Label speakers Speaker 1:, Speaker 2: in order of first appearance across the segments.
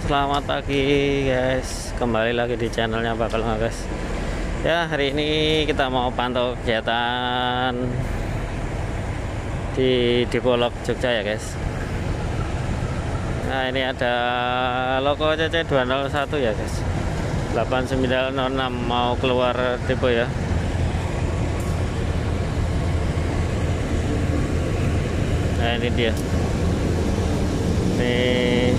Speaker 1: Selamat pagi guys, kembali lagi di channelnya Bakal Ngegas. Ya, hari ini kita mau pantau kegiatan di Depolog Jogja ya guys. Nah, ini ada logo CC201 ya guys, 8906 mau keluar depo ya. Nah, ini dia. Nih,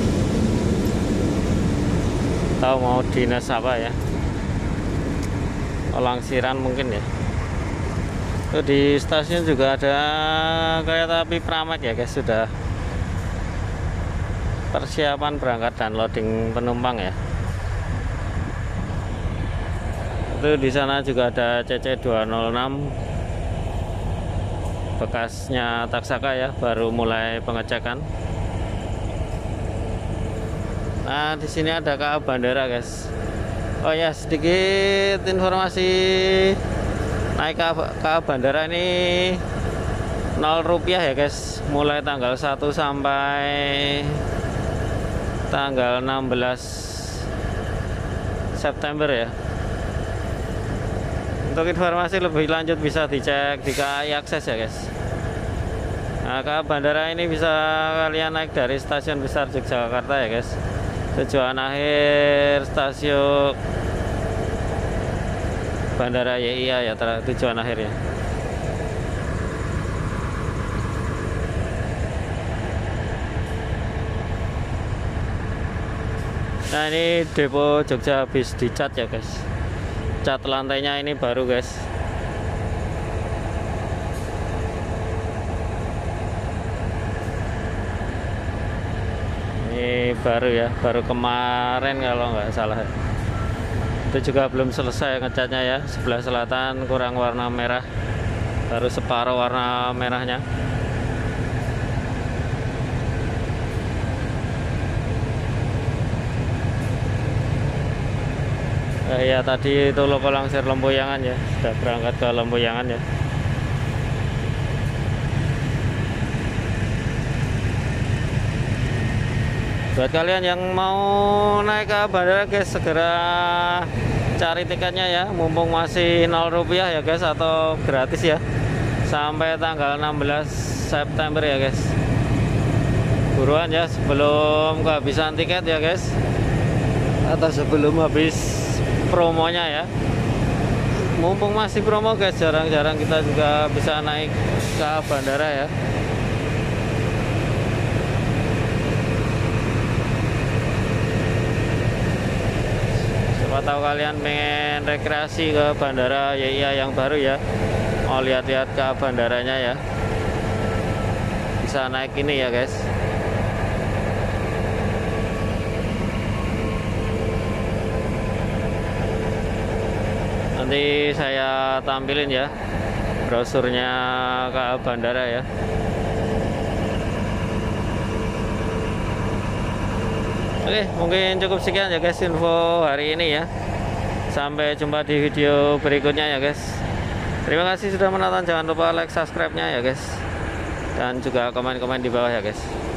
Speaker 1: tahu mau dinas apa ya, Langsiran mungkin ya. Itu di stasiun juga ada kereta api Pramet ya guys, sudah persiapan berangkat dan loading penumpang ya. Itu di sana juga ada CC206 bekasnya Taksaka ya, baru mulai pengecekan. Nah, di sini ada KA Bandara guys. Oh ya, sedikit informasi naik KA Bandara ini 0 rupiah ya guys, mulai tanggal 1 sampai tanggal 16 September ya. Untuk informasi lebih lanjut bisa dicek di KAI Akses ya guys. Nah, KA Bandara ini bisa kalian naik dari stasiun besar Yogyakarta ya guys. Tujuan akhir stasiun Bandara YIA ya, tujuan akhirnya. Nah, ini depo Jogja habis dicat ya guys. Cat lantainya ini baru guys. Ini baru ya, baru kemarin kalau nggak salah. Itu juga belum selesai ngecatnya ya. Sebelah selatan kurang warna merah, baru separuh warna merahnya. Ya tadi itu logo Langsir Lempuyangan ya, sudah berangkat ke Lempuyangan ya. Buat kalian yang mau naik ke bandara guys, segera cari tiketnya ya, mumpung masih 0 rupiah ya guys, atau gratis ya, sampai tanggal 16 September ya guys. Buruan ya, sebelum kehabisan tiket ya guys, atau sebelum habis promonya ya. Mumpung masih promo guys, jarang-jarang kita juga bisa naik ke bandara ya. Siapa tahu kalian pengen rekreasi ke bandara YIA yang baru ya, mau lihat-lihat ke bandaranya ya, bisa naik ini ya guys. Nanti saya tampilin ya brosurnya ke bandara ya. Oke, mungkin cukup sekian ya guys info hari ini ya. Sampai jumpa di video berikutnya ya guys. Terima kasih sudah menonton, jangan lupa like, subscribe-nya ya guys, dan juga komen-komen di bawah ya guys.